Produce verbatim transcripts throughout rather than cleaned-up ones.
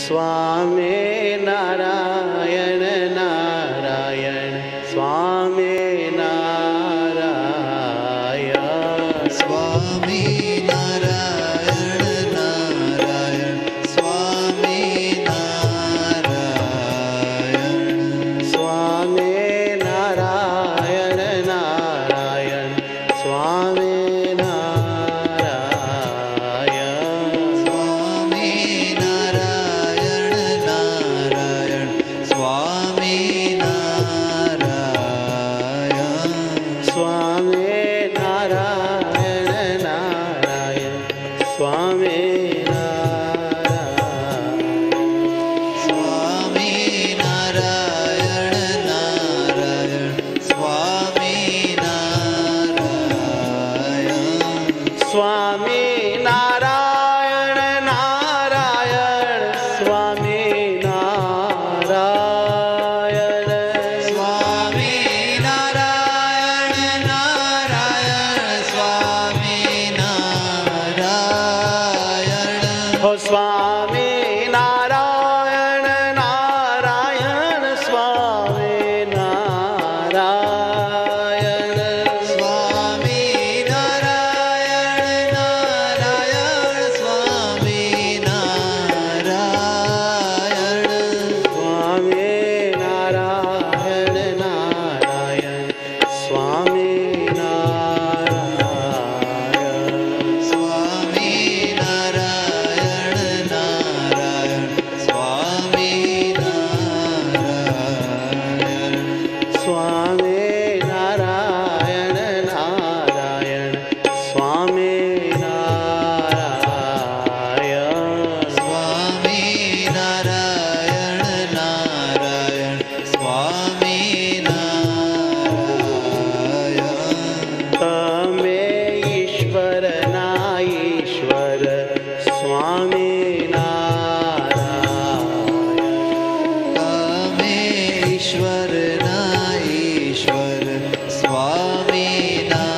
સ્વામી નારાયણ નારાયણ સ્વામી નારાયણ સ્વામી નારાયણ નારાયણ સ્વામી નારાયણ સ્વામી નારાયણ નારાયણ સ્વામી નારાયણ સ્વામી નારાયણ નારાયણ સ્વામી નારાયણ સ્વામી નારાયણ નારાયણ સ્વામી નારાયણ નારાયણ સ્વામી નારાયણ સ્વામી નારાયણ નારાયણ સ્વામી નારાયણ હો સ્વામી નારાયણ નારાયણ સ્વામી નારાયણ સ્વામી નારાયણ નારાયણ સ્વામી નારાયણ સ્વામી નારાયણ નારાયણ સ્વામી નારાયણ સ્વામી નારાયણ નારાયણ સ્વામી નારાયણ સ્વામી નારાયણ નારાયણ સ્વામી નારાયણ સ્વામી નારાયણ નારાયણ સ્વામી નારાયણ તમે ઈશ્વરના ઈશ્વર સ્વામી નારાયણ તમે ઈશ્વરના ઈશ્વર સ્વામી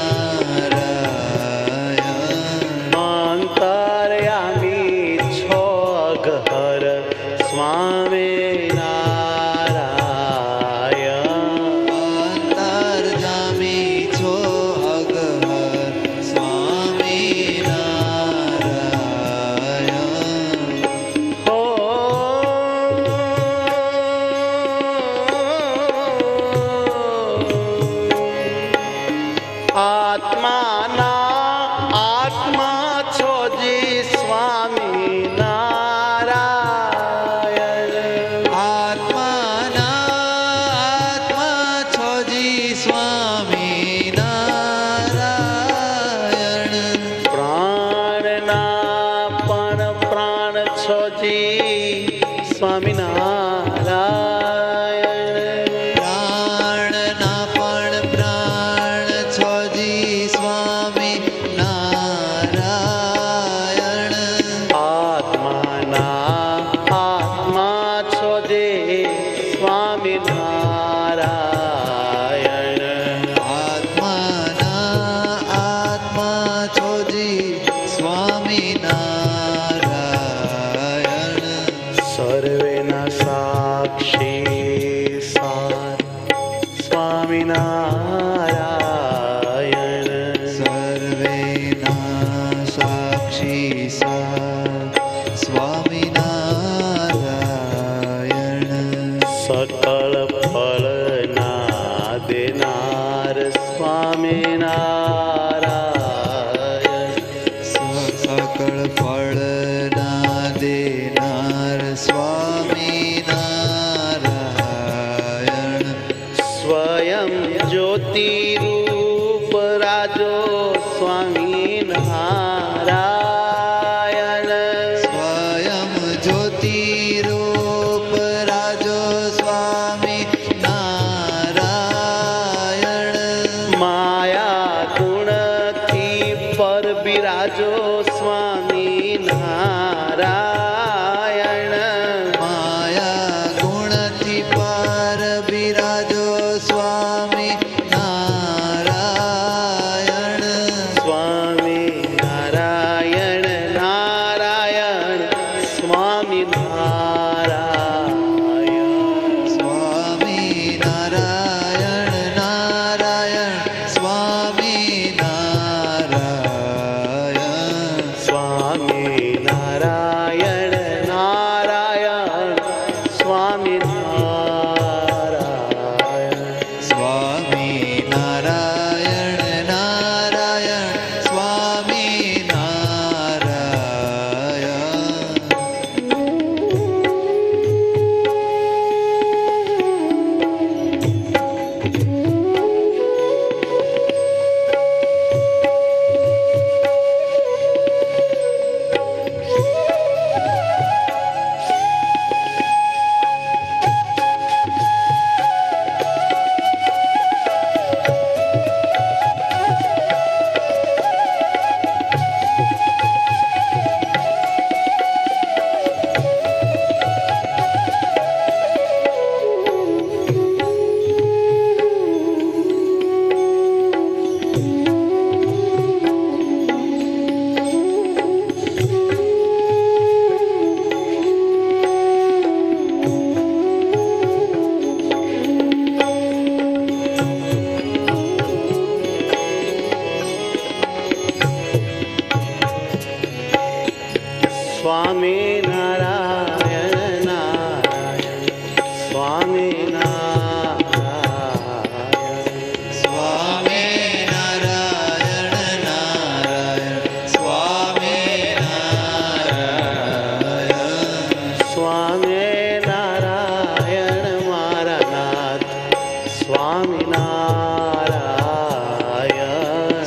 નારાયણ અંતર્યામી છો ઘર સ્વામી નારાયણ અંતર્જામી છો અગહર સ્વામી નારાયણ હો આત્માના આત્મા છો જી સ્વામી નારાયણ આત્માના આત્મા છોજી સ્વામી નારાયણ પ્રાણના પણ પ્રાણ છો જી સ્વામી નારાયણ પ્રાણના પણ પ્રાણ છોજી સ્વામી નારાયણ આત્માના આત્મા છો જી સ્વામી નારાયણ આત્માના આત્મા છોજી સ્વામી નારાયણ સર્વેના સાક્ષી સાર સ્વામી નારાયણ સર્વેના સાક્ષી સા સ્વામી નારાયણ સકળ ફળના દેનાર સ્વામી નારાયણ સકળ ફળના દેનાર સ્વામી નારાયણ સ્વયં જ્યોતિ રૂપ રાજો સ્વામી નારાયણ સ્વયં જ્યોતિ રૂપ રાજો સ્વામી નારાયણ માયા ગુણથી પર બિરાજો સ્વામી નારાયણ માયા ગુણથી પર બિરાજો સ્વામી નારાયણ સ્વામી નારાયણ નારાયણ સ્વામી નારાયણ સ્વામિનારાયણ મારા નાથ સ્વામિનારાયણ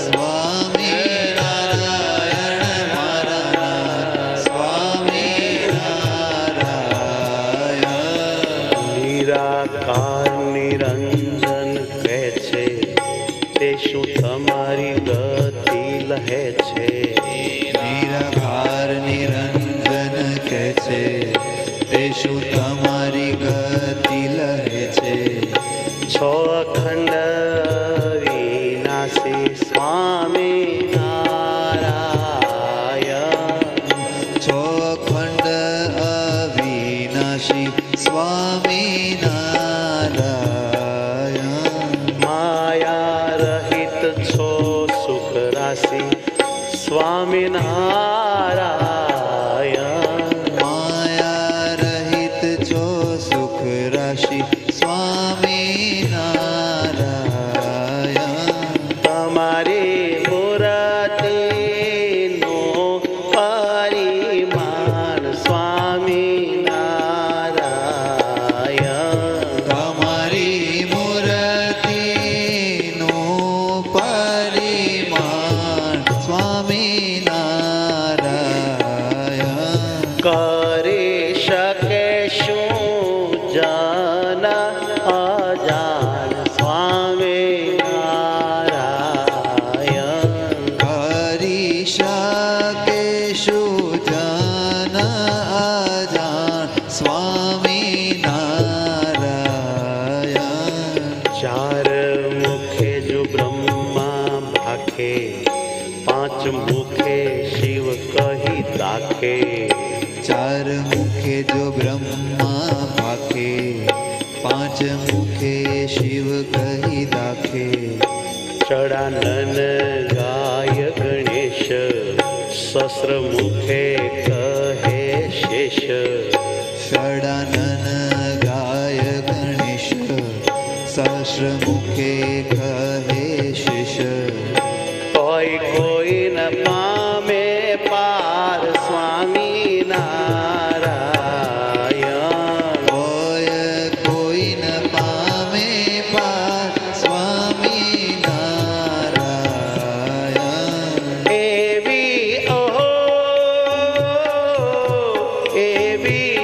સ્વામિનારાયણ મારા નાથ સ્વામિનારાયણ નિરાકાર નિરંજન કહે છે તે શું તમારી ગતિ લહે છે નિરાકાર નિરંજન કહે છે તે શું તમારી ગતિ લહે છે છો અખંડ વિનાશી સ્વામિનારાયણ છો ખંડ અવિનાશી સ્વામિનારાયણ માયા રહિત છો સુખ રાશિ સ્વામિનારાયણ માયા રહિત છો સુખ રાશિ સ્વામિનારાયણ તમારી મૂર્તિનું પરિમાણ સ્વામિનારાયણ તમારી મૂર્તિનું પરિમાણ સ્વામિનારાયણ કરી શકે શું જન અજાન સ્વામિનારાયણ કરી શકે શું જન અજાણ સ્વામિનારાયણ ચાર મુખે જો બ્રહ્મા ભાખે પાંચ મુખે શિવ કહી દાખે ચાર મુખે જો બ્રહ્મા ભાખે પાંચ મુખે શિવ કહી દાખે ચડાનન ગાય ગણેશ સહસ્ર મુખે કહે શેષ ષડાનન ગાય ગણેશ સહસ્ર મુખે કહે શેષ કોઈ કોઈ ન પામે પાર સ્વામિનારાયણ કોઈ કોઈ ન પામે પાર સ્વામિનારાયણ એવી ઓહો એવી